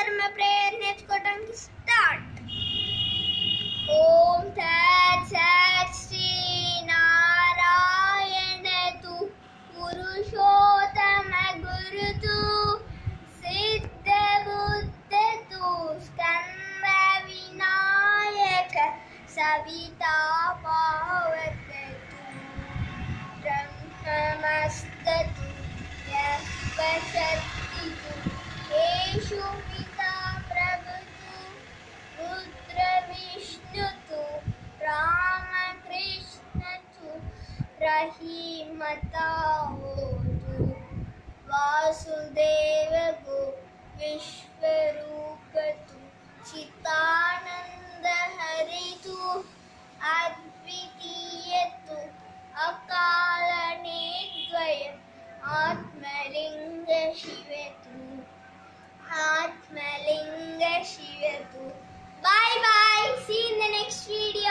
Dharma prayer నేర్చుకోవడానికి start. ఓం తత్ సత్ శ్రీ నారాయణ తు పురుషోత్తమ గురుతు సిద్ధ బుద్ధ తు స్కంద వినాయక సవితా పావతతు బ్రహ్మమస్తతు యః పశ్యతి येषु पिता प्रभुतु Rudra विष्णुतु रामकृष्णतु रहीमतावतु वासुदेवगो विश्वरूपतु Chitanand हरितु अद्वितीयतु अकालनेद्वय Atmalinga शिवतु Atmalinga Shivatu. Bye bye. See you in the next video.